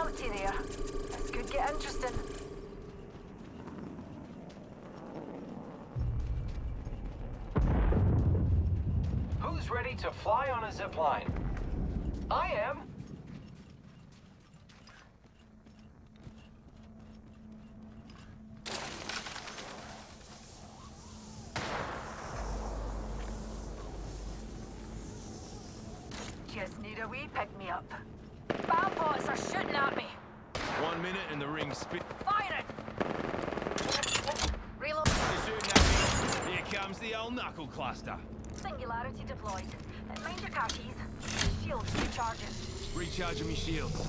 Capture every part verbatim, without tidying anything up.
visibility there. This could get interesting. Who's ready to fly on a zipline? I am. Just need a wee pick-me-up. Bomb bots are shooting at me. One minute and the ring's spit. Firing! Reload. They're shooting at me. Here comes the old knuckle cluster. Singularity deployed. And mind your car keys. Shields recharging. Recharging me shields.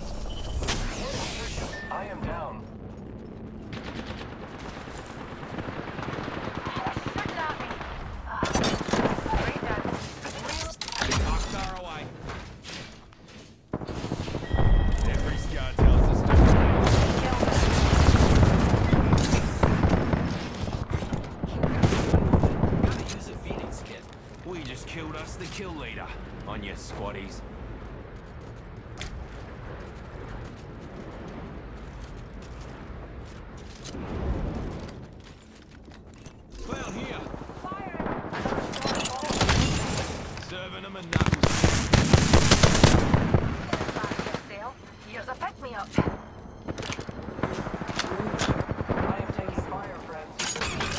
I am down. They're shooting at me. Ah, right down. Oxar away. Every scar tells the story. Gotta use a Phoenix kit. We just killed us the kill leader. On your squaddies. Clown here. Serving them a knuckles. Here's a pick-me-up. I am taking fire, friends.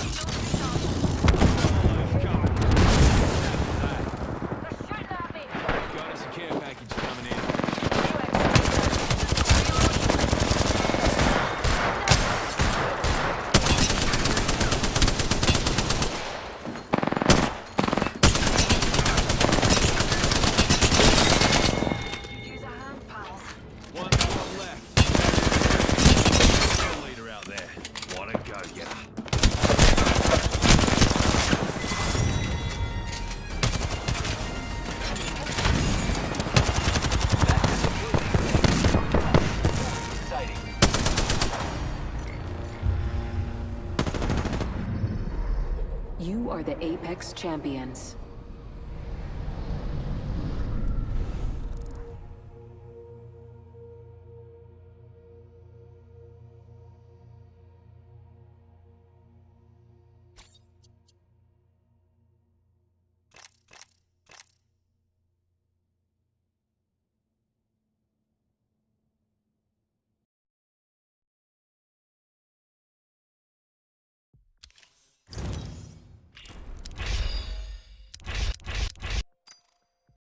Coming. They're shooting at me. Got us a care package coming in. Use a hand, pals. One more left. Kill leader out there. What a go-getter. Exciting. You are the Apex Champions.